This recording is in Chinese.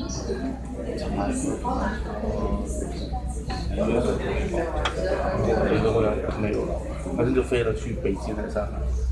没有了，反正就飞了去北京的上海。